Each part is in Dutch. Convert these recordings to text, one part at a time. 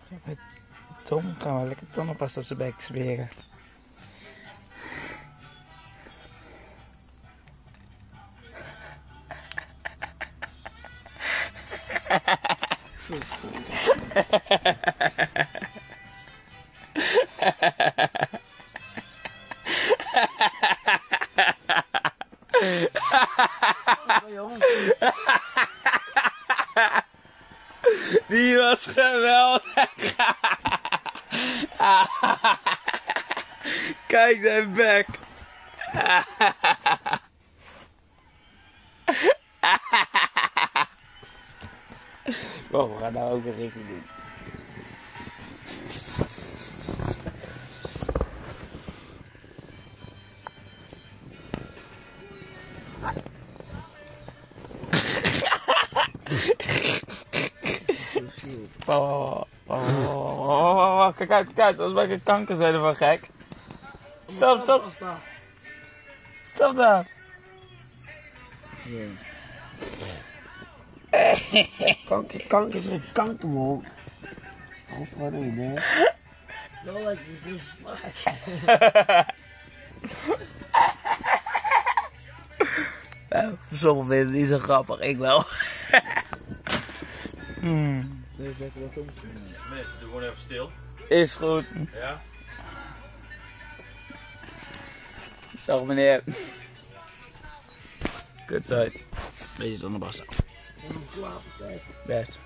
Tom, gaan we lekker tonnenpasta op zijn bek smeren. Die was geweldig. Kijk zijn bek. Wow, we gaan nou ook weer even doen. Kijk uit, anders ben ik een kankerzijde van gek. Stop. Stop daar. Kanker is een kankermol. Of wat doe je nou? Zo lekker, het is smaak. Sommigen vinden het niet zo grappig, ik wel. Nee, zeg wat om. Mensen, doe gewoon even stil. Is goed. Ja? Dag meneer. Kutzijt. Beetje tonnenpasta. En dan slapen, kijk. Best.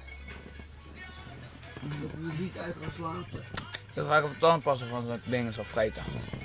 Dat je niet uit gaan slapen. Dan ga ik op de tanden passen van zo'n ding zo vreten.